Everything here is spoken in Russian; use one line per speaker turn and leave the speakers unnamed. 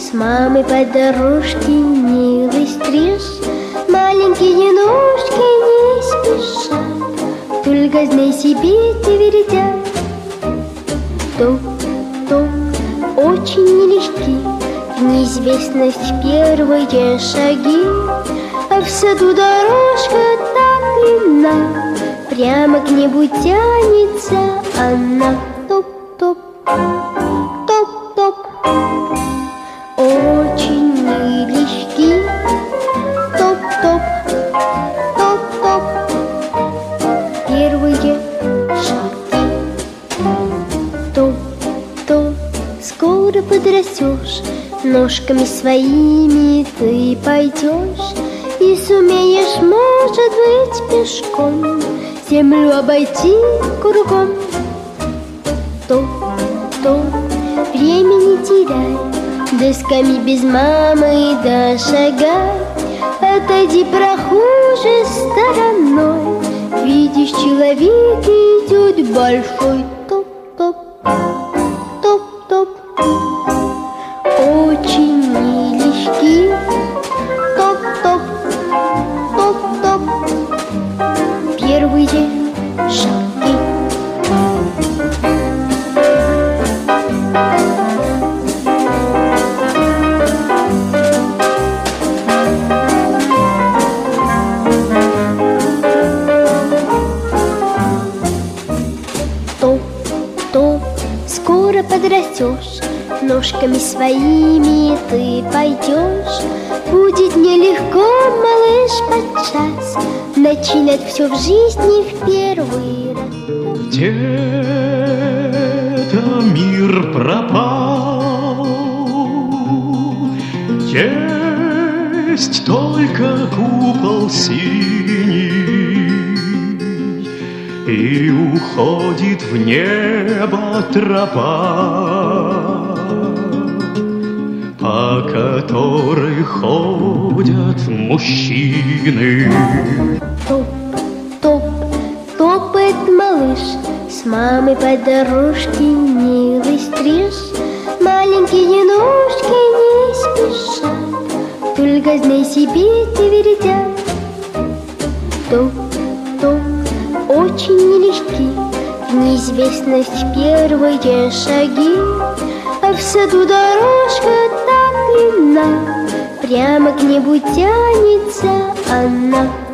С мамой по дорожке милый стриж, маленькие ножки не спешат, только знай себе твердят. Топ-топ, очень нелегки в неизвестность первые шаги, а в саду дорожка так длинна, прямо к небу тянется она. Топ-топ, топ-топ, очень нелегки. Топ-топ, топ-топ, первые шаги. Топ-топ, скоро подрастешь, ножками своими ты пойдешь и сумеешь, может быть, пешком землю обойти кругом. Топ-топ, времени теряй, досками без мамы дошагай. Отойди, прохожий, стороной, видишь, человек идет большой. Топ-топ, топ-топ, очень нелегки. Топ-топ, топ-топ, первые шаги. Топ-топ, скоро подрастешь, ножками своими ты пойдешь. Будет нелегко, малыш, подчас начинать все в жизни в первый раз.
Где-то мир пропал, есть только купол синий, и уходит в небо тропа, по которой ходят мужчины.
Топ-топ, топает малыш, с мамой по дорожке милый стриж, маленькие ножки не спешат, только знай себе твердят. Топ-топ, очень нелегки в неизвестность первые шаги, а в саду дорожка так длинна, прямо к небу тянется она.